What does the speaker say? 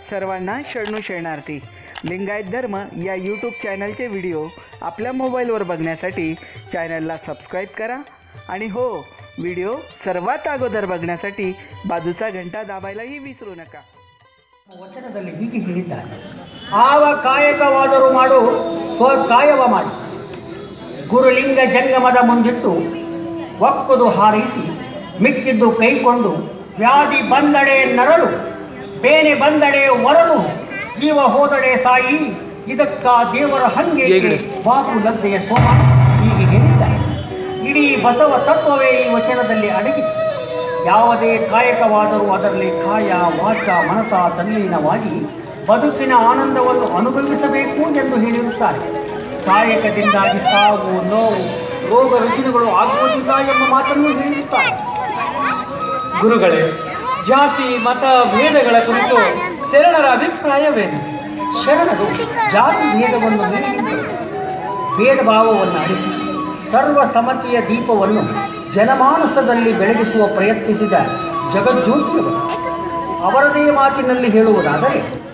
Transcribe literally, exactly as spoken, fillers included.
सर्वांना शरणू शरणार्थी। लिंगायत धर्म या यूट्यूब चॅनलचे व्हिडिओ आपल्या मोबाईलवर बघण्यासाठी चॅनलला सबस्क्राईब करा आणि हो, व्हिडिओ सर्वात अगोदर बघण्यासाठी बाजूचा घंटा दाबायलाही विसरू नका। ವಚನದಲ್ಲಿ ಹೀಗೆ ಹೇಳಿದ್ದಾರೆ, ಆವ ಕಾಯಕವಾದರೂ ಮಾಡು ಸ್ವಕಾಯವ ಮಾಡಿ, ಗುರುಲಿಂಗ ಜಂಗಮದ ಮುಂದಿಟ್ಟು ಒಕ್ಕುದು ಹಾರೈಸಿ ಮಿಕ್ಕಿದ್ದು ಕೈಕೊಂಡು, ವ್ಯಾಧಿ ಬಂದಡೆ ನರಳು ಬೇನೆ ಬಂದಡೆ ಒರಳು, ಜೀವ ಹೋದಡೆ ಸಾಯಿ ಇದಕ್ಕ ದೇವರ ಹಂಗೆ ಬಾಪು ಲದ್ದೆಯ ಸೋಮ ಹೀಗೆ ಹೇಳಿದ್ದಾರೆ। ಇಡೀ ಬಸವ ತತ್ವವೇ ಈ ವಚನದಲ್ಲಿ ಅಡಗಿದೆ। ಯಾವುದೇ ಕಾಯಕವಾದರೂ ಅದರಲ್ಲಿ ಕಾಯ ವಾಚ ಮನಸ ತಲ್ಲೀನವಾಗಿ ಬದುಕಿನ ಆನಂದವನ್ನು ಅನುಭವಿಸಬೇಕು ಎಂದು ಹೇಳಿರುತ್ತಾರೆ। ಕಾಯಕದಿಂದಾಗಿ ಸಾವು ನೋವು ರೋಗ ರುಜಿನಗಳು ಆಗುವುದಿಲ್ಲ ಎಂಬ ಮಾತನ್ನು ಹೇಳಿರುತ್ತಾರೆ। ಗುರುಗಳೇ, ಜಾತಿ ಮತ ಭೇದಗಳ ಕುರಿತು ಶರಣರ ಅಭಿಪ್ರಾಯವೇನು? ಶರಣರು ಜಾತಿ ಭೇದವನ್ನು ಮೀರಿ ಭೇದ ಭಾವವನ್ನು ಅಳಿಸಿ ಸರ್ವಸಮ್ಮತಿಯ ದೀಪವನ್ನು ಜನಮಾನಸದಲ್ಲಿ ಬೆಳಗಿಸುವ ಪ್ರಯತ್ನಿಸಿದ ಜಗಜ್ಯೋತಿಯವರು। ಅವರದೇ ಮಾತಿನಲ್ಲಿ ಹೇಳುವುದಾದರೆ,